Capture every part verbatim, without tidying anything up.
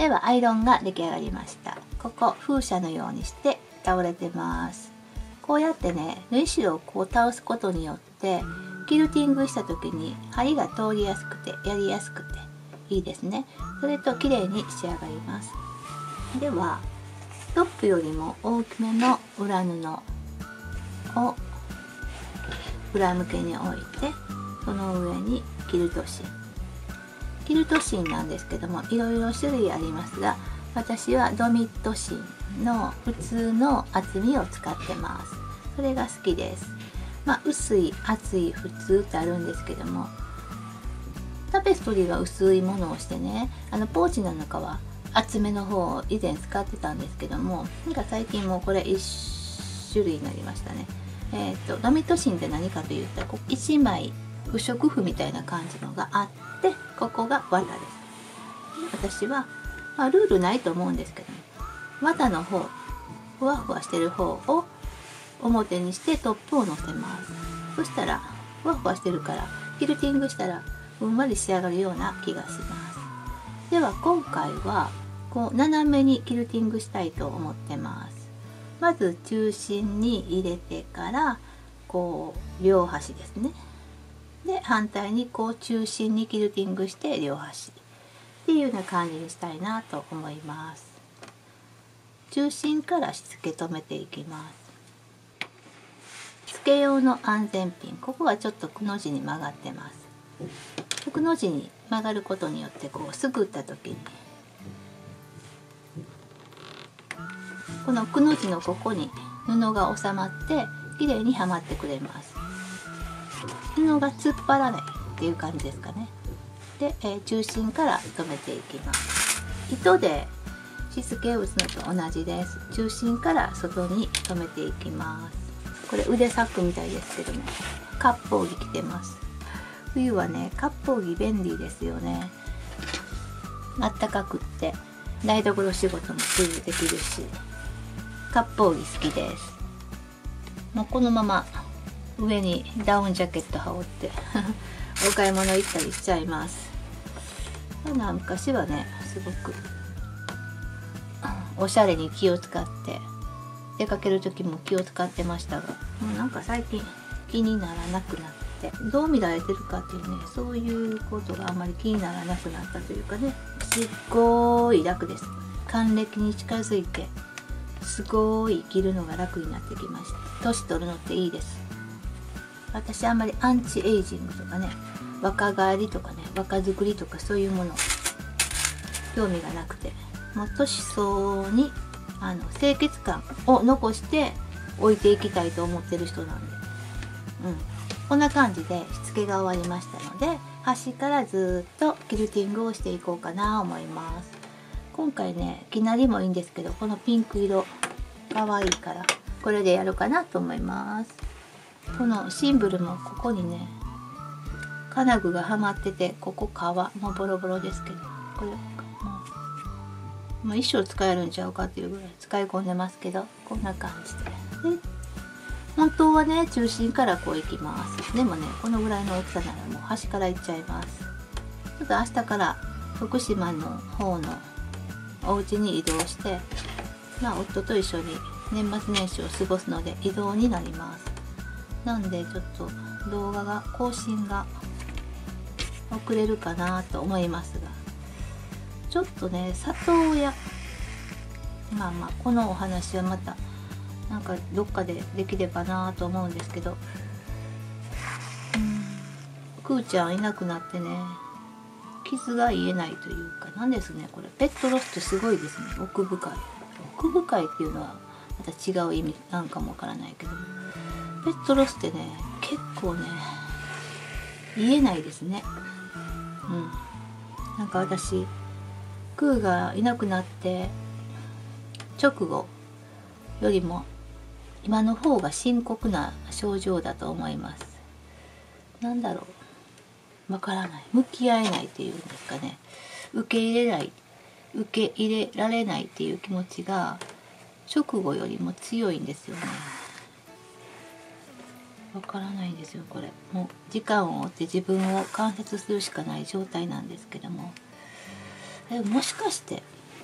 ではアイロンが出来上がりました。ここ風車のようにして倒れてます。こうやってね縫い代をこう倒すことによってキルティングした時に針が通りやすくてやりやすくていいですね。それと綺麗に仕上がります。ではトップよりも大きめの裏布を裏向けに置いて、その上にキルト芯キルト芯なんですけどもいろいろ種類ありますが、私はドミット芯の普通の厚みを使ってます。それが好きです。まあ薄い厚い普通ってあるんですけども、タペストリーは薄いものをしてね、あのポーチの中は厚めの方を以前使ってたんですけども、なんか最近もうこれ一種類になりましたね。えっとドミット芯って何かというと、いちまい不織布みたいな感じのがあって、ここが綿です。私は、まあ、ルールないと思うんですけども、綿の方ふわふわしてる方を表にしてトップをのせます。そしたらふわふわしてるからキルティングしたらふんわり仕上がるような気がします。では今回はこう斜めにキルティングしたいと思ってます。まず中心に入れてからこう両端ですね。で反対にこう中心にキルティングして両端っていうような感じにしたいなと思います。中心からしつけ止めていきます。つけ用の安全ピン、ここがちょっとくの字に曲がってます。くの字に曲がることによってこうすぐった時にこのくの字のここに布が収まってきれいにはまってくれます。布が突っ張らないっていう感じですかね。で、えー、中心から留めていきます。糸でしつけを打つのと同じです。中心から外に留めていきます。これ腕サックみたいですけども、割烹着着てます。冬はね割烹着便利ですよね。あったかくって台所仕事もすぐできるし、割烹着好きです。もうこのまま上にダウンジャケット羽織ってお買い物行ったりしちゃいます。昔はねすごくおしゃれに気を使って出かける時も気を使ってましたが、もうなんか最近気にならなくなって、どう見られてるかっていうね、そういうことがあんまり気にならなくなったというかね、すっごい楽です。還暦に近づいてすごい生きるのが楽になってきました。年取るのっていいです。私あんまりアンチエイジングとかね、若返りとかね、若作りとかそういうもの興味がなくて、もう年相応にあの清潔感を残して置いていきたいと思ってる人なんで、うん、こんな感じでしつけが終わりましたので、端からずっとキルティングをしていこうかなと思います。今回ね生成りもいいんですけど、このピンク色かわいいからこれでやるかなと思います。このシンブルもここにね金具がはまってて、ここ皮もうボロボロですけど、これまあ、一生使えるんちゃうかっていうぐらい使い込んでますけど、こんな感じで。で本当はね中心からこういきます。でもねこのぐらいの大きさならもう端からいっちゃいます。ちょっと明日から福島の方のお家に移動して、まあ、夫と一緒に年末年始を過ごすので移動になります。なんでちょっと動画が更新が遅れるかなと思いますが、ちょっとね里親、まあまあこのお話はまたなんかどっかでできればなと思うんですけど、うん、くーちゃんいなくなってね傷が癒えないというか、なんですねこれ、ペットロスってすごいですね。奥深い奥深いっていうのはまた違う意味なんかもわからないけど、ペットロスってね結構ね癒えないですね。うん、なんか私クーがいなくなって直後よりも今の方が深刻な症状だと思います。なんだろう、わからない、向き合えないっていうんですかね、受け入れない受け入れられないっていう気持ちが直後よりも強いんですよね。わからないんですよこれ。もう時間を追って自分を観察するしかない状態なんですけども、えもしかして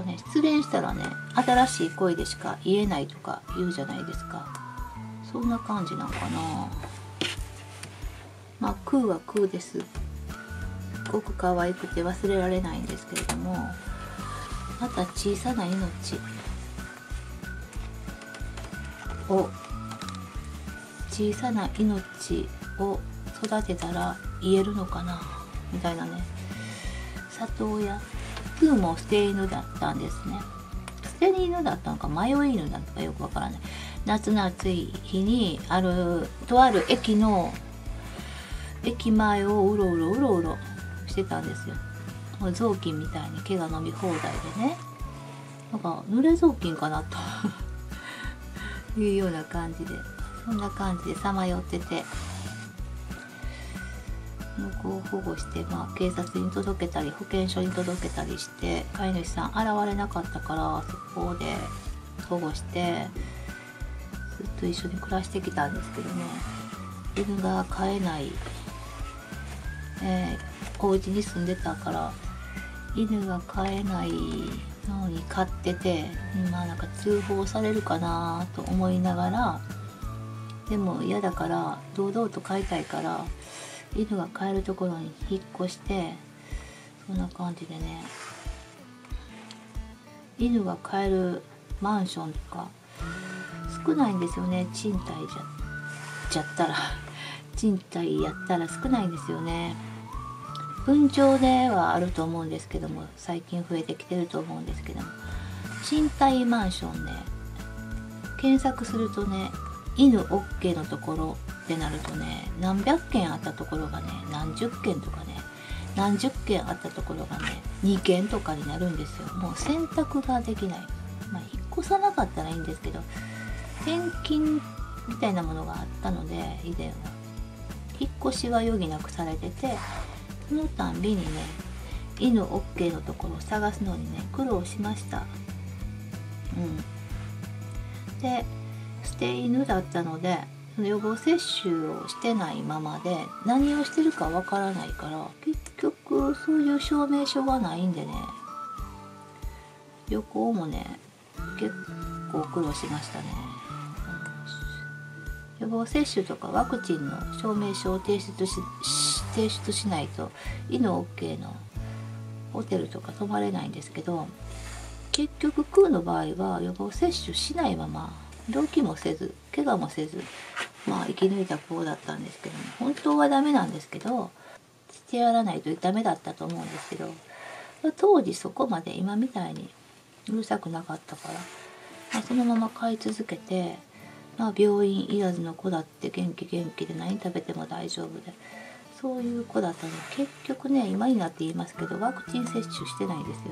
ね、失恋したらね新しい恋でしか言えないとか言うじゃないですか。そんな感じなんかな。まあクーはクーです。すごく可愛くて忘れられないんですけれども、また小さな命を小さな命を育てたら言えるのかなみたいなね。里親、クーも捨て犬だったんですね。捨て犬だったのか迷い犬だったのかよくわからない。夏の暑い日にあるとある駅の駅前をうろうろうろうろしてたんですよ。もう雑巾みたいに毛が飲み放題でね、なんか濡れ雑巾かなというような感じで、そんな感じでさまよってて、こう保護して、まあ、警察に届けたり保健所に届けたりして、飼い主さん現れなかったからそこで保護してずっと一緒に暮らしてきたんですけどね、犬が飼えない、えー、お家に住んでたから犬が飼えないのに飼ってて、まあなんか通報されるかなと思いながら、でも嫌だから堂々と飼いたいから犬が飼えるところに引っ越して、そんな感じでね、犬が飼えるマンションとか少ないんですよね。賃貸じゃじゃったら賃貸やったら少ないんですよね。分譲ではあると思うんですけども、最近増えてきてると思うんですけども、賃貸マンションね、検索するとね、犬 OK のところってなるとね、何百件あったところがね、何十件とかね、何十件あったところがね、にけんとかになるんですよ。もう選択ができない。まあ引っ越さなかったらいいんですけど、転勤みたいなものがあったので、以前は引っ越しは余儀なくされてて、そのたんびにね、犬 OK のところを探すのにね、苦労しました。うんで、捨て犬だったので、その予防接種をしてないままで何をしてるかわからないから、結局そういう証明書がないんでね、旅行もね結構苦労しましたね。予防接種とかワクチンの証明書を提出し提出しないと犬 OK のホテルとか泊まれないんですけど、結局クーの場合は予防接種しないまま病気もせず怪我もせず、まあ生き抜いた子だったんですけども、本当はダメなんですけど、してやらないとダメだったと思うんですけど、当時そこまで今みたいにうるさくなかったから、まあ、そのまま飼い続けて、まあ、病院いらずの子だって元気元気で何食べても大丈夫で、そういう子だったので、結局ね今になって言いますけどワクチン接種してないんですよ。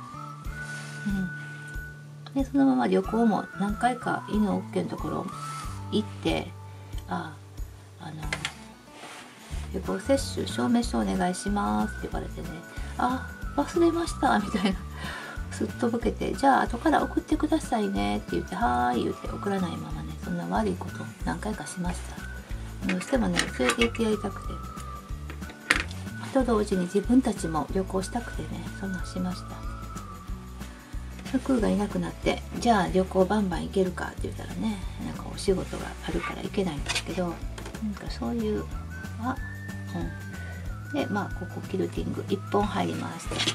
うん、でそのまま旅行も何回か犬 OK のところ行って、ああの旅行接種証明書お願いしますって言われてね、あ忘れましたみたいな、すっとぼけて、じゃあ後から送ってくださいねって言って、はーい言って送らないままね、そんな悪いこと何回かしました。どうしてもね連れて行ってやりたくて、と同時に自分たちも旅行したくてね、そんなんしました。クーがいなくなって、じゃあ旅行バンバン行けるかって言ったらね、なんかお仕事があるから行けないんですけど、なんかそういうあ、うん、でまあここキルティングいっぽん入りまして、こんな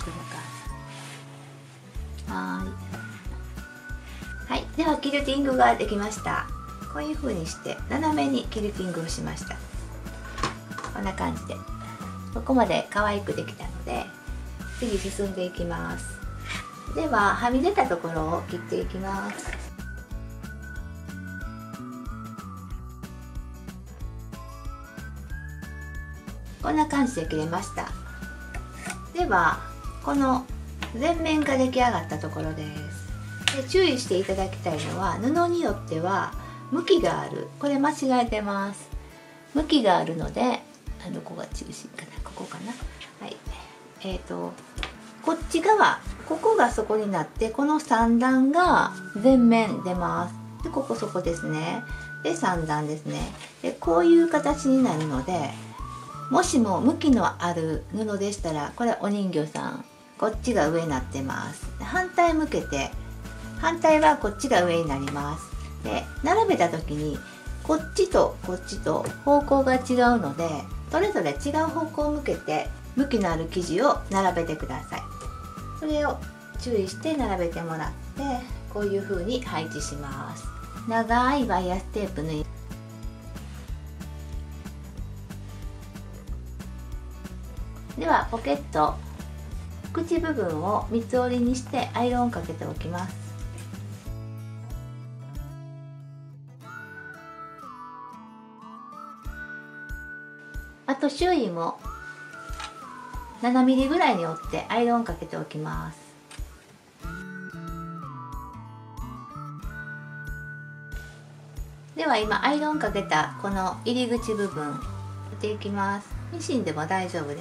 感じ。はーいはい、ではキルティングができました。こういう風にして斜めにキルティングをしました。こんな感じでここまで可愛くできたので、次進んでいきます。でははみ出たところを切っていきます。こんな感じで切れました。ではこの全面が出来上がったところです。で注意していただきたいのは、布によっては向きがある。これ間違えてます。向きがあるので、あのここが中心かな、ここかな、はい、えーとこっち側、ここが底になって、このさん段が全面出ます。でここ底ですね。でさん段ですね。でこういう形になるので、もしも向きのある布でしたら、これお人形さんこっちが上になってます。反対向けて、反対はこっちが上になります。で並べた時にこっちとこっちと方向が違うので、それぞれ違う方向を向けて向きのある生地を並べてください。それを注意して並べてもらって、こういう風に配置します。長いバイアステープ縫い、ではポケット口部分を三つ折りにしてアイロンをかけておきます。あと周囲もななミリぐらいに折ってアイロンかけておきます。では今アイロンかけたこの入り口部分折っていきます。ミシンでも大丈夫です。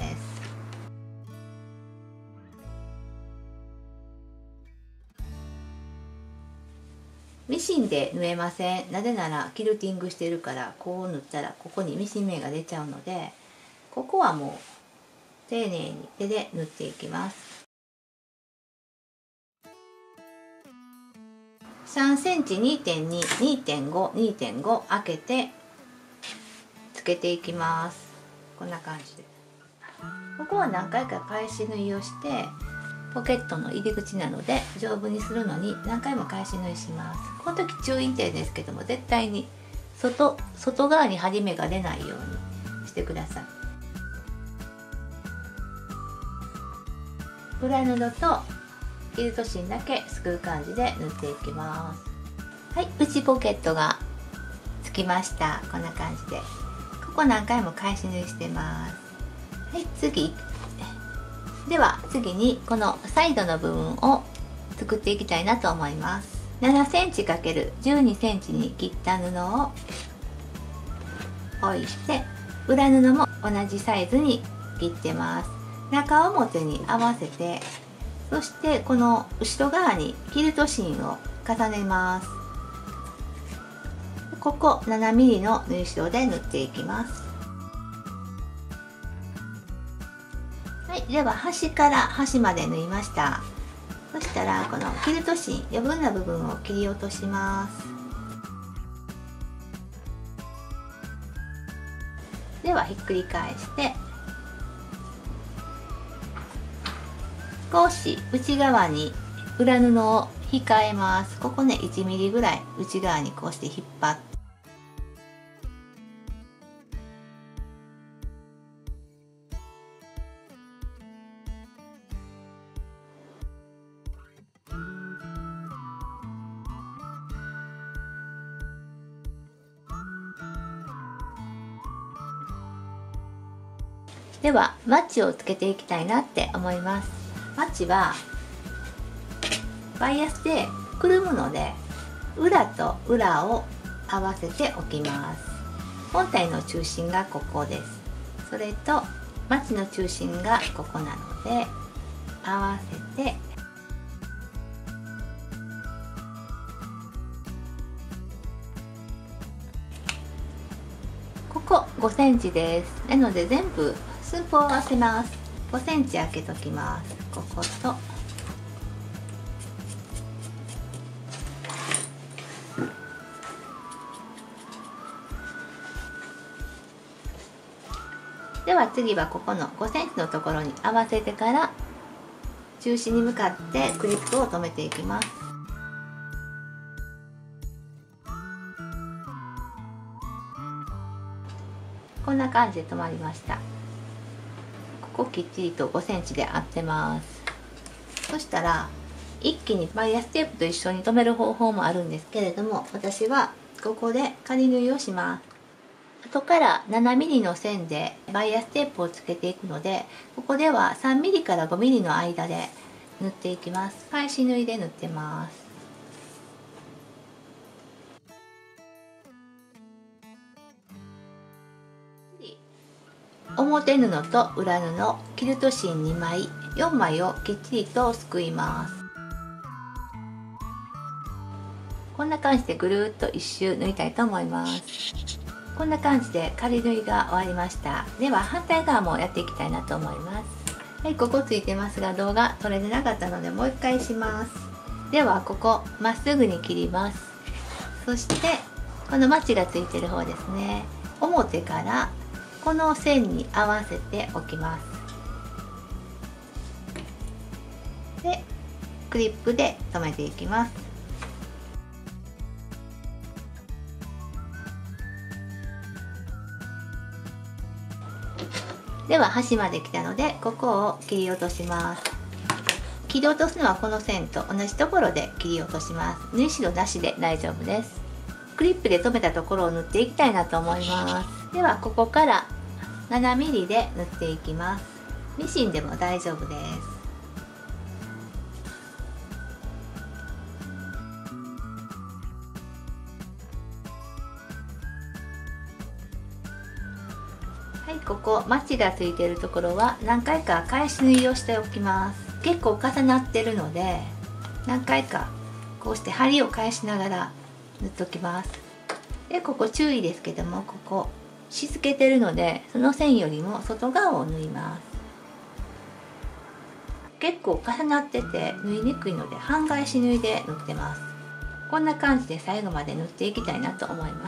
ミシンで縫えません。なぜならキルティングしてるから、こう縫ったらここにミシン目が出ちゃうので、ここはもう丁寧に手で縫っていきます。さんセンチ にてんに、にてんご、にてんご 開けてつけていきます。こんな感じで、ここは何回か返し縫いをして、ポケットの入り口なので丈夫にするのに何回も返し縫いします。この時注意点ですけども、絶対に外外側に針目が出ないようにしてください。裏布とキルト芯だけすくう感じで縫っていきます。はい、内ポケットがつきました。こんな感じで、ここ何回も返し縫いしてます。はい、次では次にこのサイドの部分を作っていきたいなと思います。ななセンチ ×じゅうにセンチ に切った布を置いて、裏布も同じサイズに切ってます。中表に合わせて、そしてこの後ろ側にキルト芯を重ねます。ここ ななミリ の縫い代で縫っていきます。はい、では端から端まで縫いました。そしたらこのキルト芯余分な部分を切り落とします。ではひっくり返して少し内側に裏布を控えます。ここね いちミリ ぐらい内側にこうして引っ張って、ではマッチをつけていきたいなって思います。マッチはバイアスでくるむので、裏と裏を合わせておきます。本体の中心がここです。それとマッチの中心がここなので合わせて、ここごセンチです。なので全部寸法を合わせます。ごセンチ開けときます。こことでは次はここのごセンチのところに合わせてから中心に向かってクリップを留めていきます。こんな感じで留まりました。ここきっちりとごセンチで合ってます。そしたら一気にバイアステープと一緒に留める方法もあるんですけれども、私はここで仮縫いをします。後からななミリ の線でバイアステープをつけていくので、ここではさんミリからごミリの間で縫っていきます。返し縫いで縫ってます。表布と裏布、キルト芯にまい、よんまいをきっちりとすくいます。こんな感じでぐるっと一周縫いたいと思います。こんな感じで仮縫いが終わりました。では反対側もやっていきたいなと思います。 はい、ここついてますが動画撮れてなかったのでもう一回します。ではここまっすぐに切ります。そしてこのマチがついてる方ですね、表からこの線に合わせておきます。でクリップで留めていきます。では端まで来たのでここを切り落とします。切り落とすのはこの線と同じところで切り落とします。縫い代なしで大丈夫です。クリップで留めたところを縫っていきたいなと思います。ではここからななミリで縫っていきます。ミシンでも大丈夫です。はい、ここマチがついているところは何回か返し縫いをしておきます。結構重なってるので何回かこうして針を返しながら縫っておきます。でここ注意ですけども、ここしつけてるのでその線よりも外側を縫います。結構重なってて縫いにくいので半返し縫いで縫ってます。こんな感じで最後まで縫っていきたいなと思います。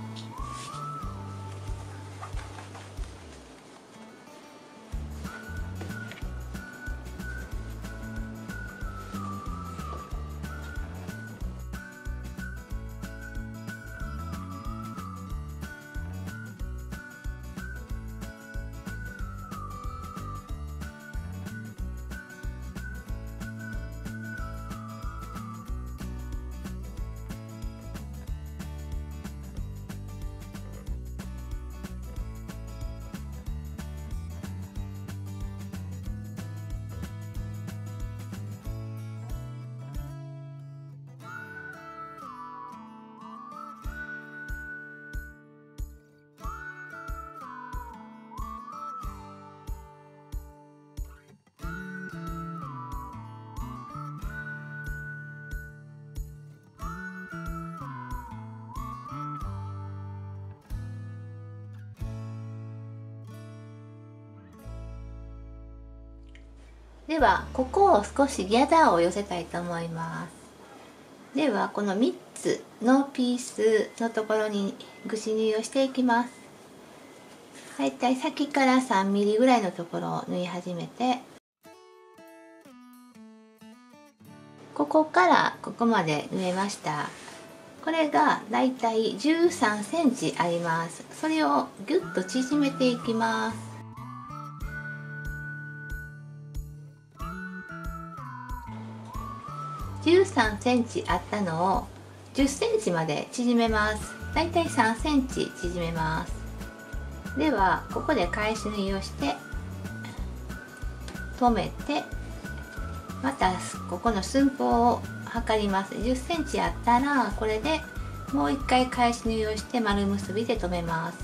ではここを少しギャザーを寄せたいと思います。ではこのみっつのピースのところにぐし縫いをしていきます。だいたい先からさんミリぐらいのところを縫い始めて、ここからここまで縫えました。これがだいたいじゅうさんセンチあります。それをぎゅっと縮めていきます。じゅうさんセンチあったのをじゅっセンチまで縮めます。だいたいさんセンチ縮めます。ではここで返し縫いをして止めて、またここの寸法を測ります。じゅっセンチあったらこれでもう一回返し縫いをして丸結びで留めます。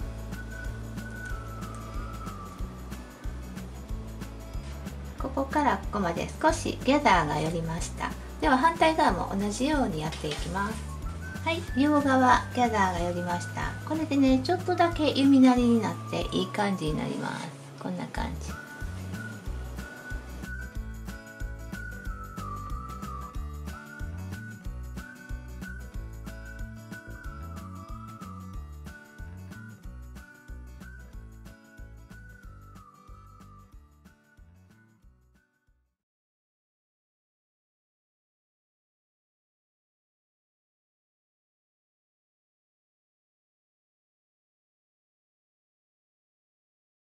ここからここまで少しギャザーが寄りました。では反対側も同じようにやっていきます。はい、両側ギャザーが寄りました。これでねちょっとだけ弓なりになっていい感じになります。こんな感じ。